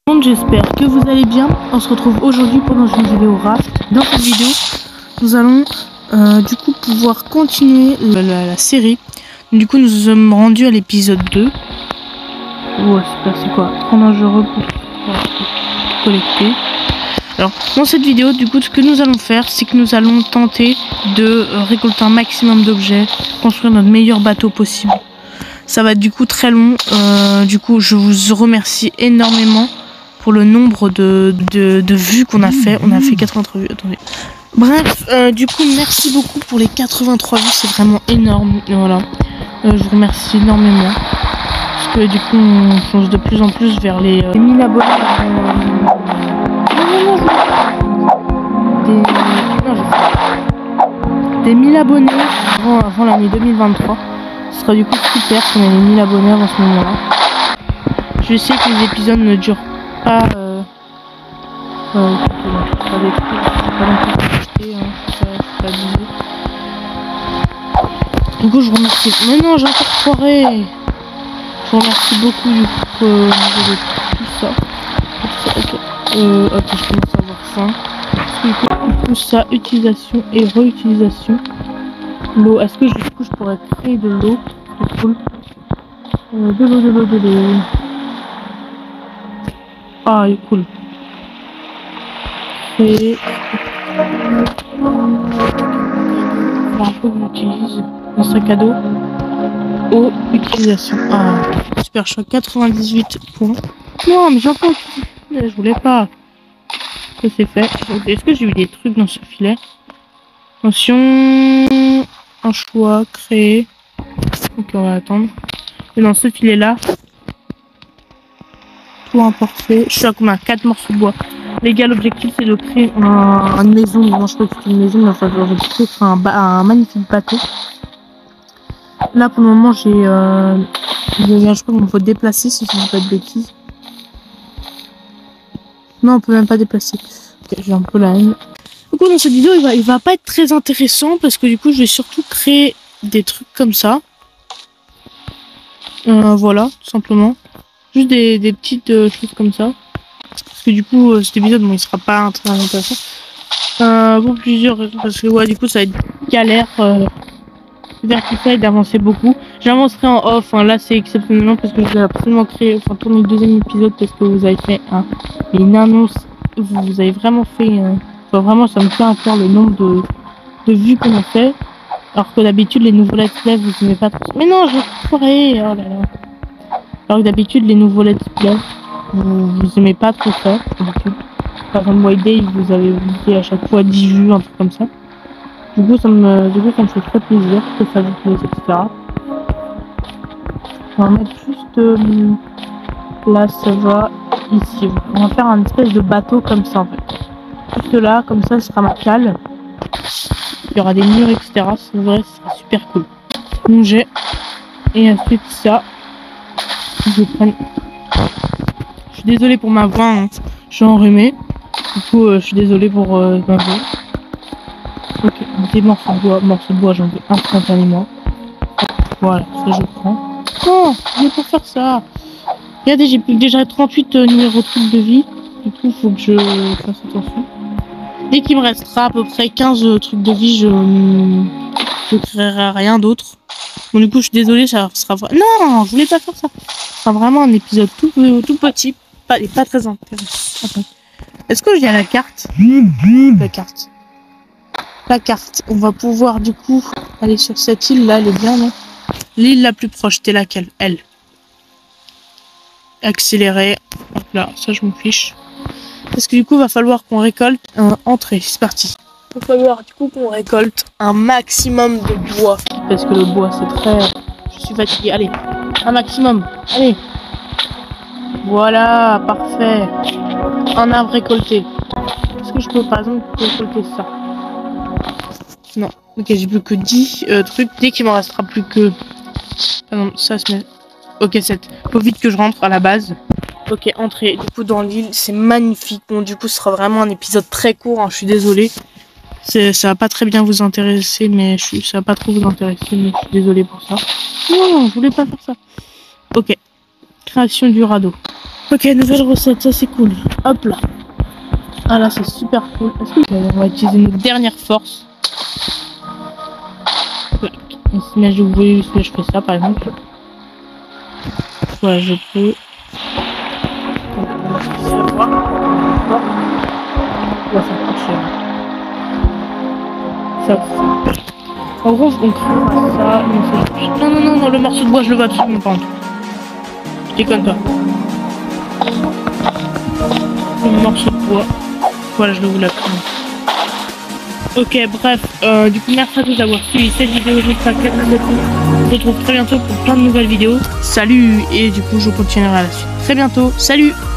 Donc j'espère que vous allez bien. On se retrouve aujourd'hui pendant une vidéo raft. Dans cette vidéo, nous allons du coup pouvoir continuer la série. Du coup, nous sommes rendus à l'épisode 2. Ouais, c'est quoi? Trop dangereux pour collecter. Alors, dans cette vidéo, du coup, ce que nous allons faire, c'est que nous allons tenter de récolter un maximum d'objets, construire notre meilleur bateau possible. Ça va être du coup très long. Du coup, je vous remercie énormément pour le nombre de vues qu'on a fait. On a fait 83 vues. Attendez. Bref, du coup, merci beaucoup pour les 83 vues. C'est vraiment énorme. Voilà. Je vous remercie énormément. Parce que du coup, on fonce de plus en plus vers les 1000 abonnés. Des 1000 abonnés avant l'année 2023. Ce sera du coup super si on a les 1000 abonnés avant ce moment-là. Je sais que les épisodes ne durent pas. Du coup, je remercie. Mais non, j'ai encore foiré. Je vous remercie beaucoup du coup de tout ça. Ok. Hop, je commence à avoir faim. Tout ça, utilisation et réutilisation. L'eau. Est-ce que du coup je pourrais créer de l'eau? C'est cool. De l'eau. Ah, il est cool. Créer. Un peu que j'utilise un sac à dos. Eau, utilisation. Ah, super, je suis à 98 points. Non, mais j'en peux. Je voulais pas. Ça c'est fait. Est-ce que j'ai eu des trucs dans ce filet? Attention. Un choix, créer. Ok, on va attendre. Et dans ce filet là, tout importé. Je suis à combien? 4 morceaux de bois. Les gars, l'objectif c'est de créer une maison. Moi je peux créer une maison, mais enfin je vais créer un magnifique bateau. Là pour le moment j'ai je crois qu'on peut déplacer si je ne dis pas de bêtises. Non, on peut même pas déplacer. Ok, j'ai un peu la haine. Du coup dans cette vidéo il va pas être très intéressant parce que du coup je vais surtout créer des trucs comme ça. Voilà, tout simplement. Juste des petites choses comme ça. Parce que du coup cet épisode bon il sera pas très intéressant. Pour plusieurs raisons. Parce que ouais du coup ça va être galère faire tout ça et d'avancer beaucoup. J'avancerai en off, hein. Là c'est exceptionnellement parce que je vais absolument créer, tourner le deuxième épisode parce que vous avez fait une annonce. Vous avez vraiment fait vraiment ça me tient à cœur le nombre de vues qu'on a fait. Alors que d'habitude les nouveaux let's play vous aimez pas trop. Mais non, je ferai. Oh là là. Alors que d'habitude les nouveaux let's play vous aimez pas trop ça. Par exemple White Day vous avez visité à chaque fois 10 vues, un truc comme ça. Du coup ça me fait très plaisir que ça vous plaise, etc. On va mettre juste là, ça va ici. On va faire un espèce de bateau comme ça en fait. Juste là, comme ça, ce sera ma cale. Il y aura des murs, etc. C'est vrai, ce sera super cool. Donc j'ai. Et ensuite ça. Je prends. Je suis désolé pour ma voix, hein. Je suis enrhumé. Du coup, je suis désolé pour ma voix. Ok, des morceaux de bois, j'en veux instantanément. Voilà, ça je prends. Non, je vais pas faire ça. Regardez, j'ai déjà 38 numéros de trucs de vie. Du coup, faut que je fasse attention. Dès qu'il me restera à peu près 15 trucs de vie, je créerai rien d'autre. Bon, du coup, je suis désolée, ça sera vrai. Non, je voulais pas faire ça. Ce sera vraiment un épisode tout petit, pas très intéressant. Attends. Est-ce que j'ai la carte? La carte. On va pouvoir du coup aller sur cette île là, elle est bien, non? L'île la plus proche, c'était laquelle? Elle. Accélérer. Hop là, ça je m'en fiche. Parce que du coup, il va falloir qu'on récolte entrée. C'est parti. Il va falloir du coup qu'on récolte un maximum de bois. Parce que le bois c'est très. Je suis fatigué. Allez, un maximum. Allez. Voilà, parfait. Un arbre récolté. Est-ce que je peux par exemple récolter ça? Non. Ok, j'ai plus que 10 trucs. Dès qu'il m'en restera plus que. Ah non, ça se met. Ok, 7. Faut vite que je rentre à la base. Ok, entrée. Du coup, dans l'île, c'est magnifique. Bon, du coup, ce sera vraiment un épisode très court. Hein, je suis désolée. Ça va pas très bien vous intéresser, mais ça va pas trop vous intéresser, mais je suis désolée pour ça. Non, je voulais pas faire ça. Ok. Création du radeau. Ok, nouvelle recette, ça c'est cool. Hop là. Ah là, c'est super cool. Est-ce que on va utiliser notre dernière force? Mais je voulais que je fais ça par exemple. Ouais, je peux. Ouais, ça coûte cher. Ça. En gros, on crée ça. Non, non, non, non, le morceau de bois, je le veux absolument pas. Je déconne pas. Le morceau de bois. Voilà, je le voulais absolument. Ok, bref, du coup, merci à tous d'avoir suivi cette vidéo. J'espère que vous avez plu. On se retrouve très bientôt pour plein de nouvelles vidéos. Salut, et du coup, je continuerai à la suite. Très bientôt, salut!